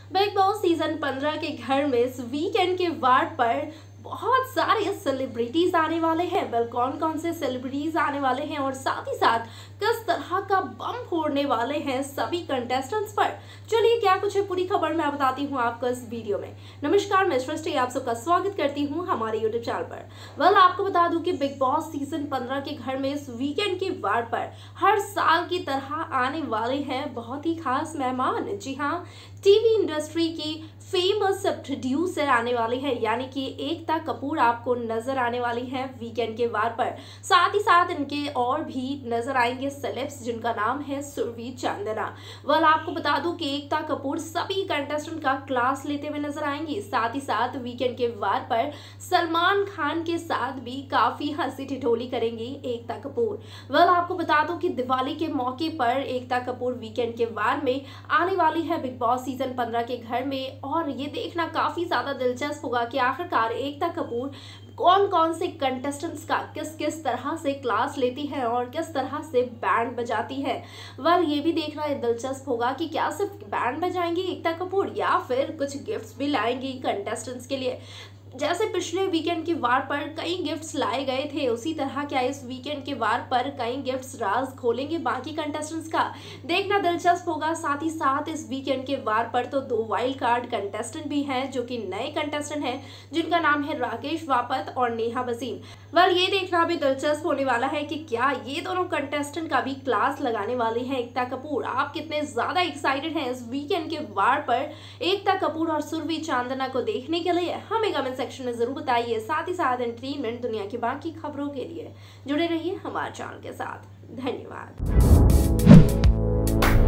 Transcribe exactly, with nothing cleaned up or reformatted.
Big boss season पंद्रह के घर में इस वीकेंड के वार पर बहुत सारे सेलिब्रिटीज आने वाले हैं। वेल, कौन कौन से सेलिब्रिटीज आने वाले हैं और साथ ही साथ किस तरह का बम फोड़ने वाले हैं सभी कंटेस्टेंट्स पर, चलिए क्या कुछ है पूरी खबर मैं बताती हूँ आपको इस वीडियो में। नमस्कार, मैं सृष्टि आप सबका स्वागत करती हूँ हमारे यूट्यूब चैनल पर। वेल, आपको बता दूं कि बिग बॉस सीजन पंद्रह के घर में इस वीकेंड के वार पर हर साल की तरह आने वाले हैं बहुत ही खास मेहमान। जी हाँ, टीवी इंडस्ट्री की फेमस प्रोड्यूसर आने वाले हैं, यानी कि एकता कपूर आपको नजर आने वाली है वीकेंड के वार पर। साथ ही साथ इनके और भी नजर आएंगे सेलेब्स जिनका नाम है सुरभि चांदना। वह आपको बता दूं कि एकता कपूर सभी कंटेस्टेंट का क्लास लेते हुए नजर आएंगी। साथ ही साथ वीकेंड के वार पर सलमान खान के साथ भी काफी हंसी ठिठोली करेंगी एकता कपूर। वह आपको बता दूं कि दिवाली के मौके पर एकता कपूर वीकेंड के वार में आने वाली है बिग बॉस सीजन पंद्रह के घर में, और ये देखना काफी ज्यादा दिलचस्प होगा कि आखिरकार एकता कपूर कौन कौन से कंटेस्टेंट्स का किस किस तरह से क्लास लेती है और किस तरह से बैंड बजाती है। वह ये भी देखना दिलचस्प होगा कि क्या सिर्फ बैंड बजाएंगी एकता कपूर या फिर कुछ गिफ्ट्स भी लाएंगी कंटेस्टेंट्स के लिए। जैसे पिछले वीकेंड के वार पर कई गिफ्ट्स लाए गए थे, उसी तरह क्या इस वीकेंड के वार पर कई गिफ्ट्स राज खोलेंगे बाकी कंटेस्टेंट्स का, देखना दिलचस्प होगा। साथ ही साथ इस वीकेंड के वार पर तो दो वाइल्ड कार्ड कंटेस्टेंट भी हैं जो कि नए कंटेस्टेंट हैं, जिनका नाम है राकेश वापत और नेहा वसीम। वेल, ये देखना भी दिलचस्प होने वाला है कि क्या ये दोनों कंटेस्टेंट का भी क्लास लगाने वाली है एकता कपूर। आप कितने ज्यादा एक्साइटेड हैं इस वीकेंड के वार पर एकता कपूर और सुरभि चांदना को देखने के लिए, हमें कमेंट सेक्शन में जरूर बताइए। साथ ही साथ एंटरटेनमेंट दुनिया की बाकी खबरों के लिए जुड़े रहिए हमारे चैनल के साथ। धन्यवाद।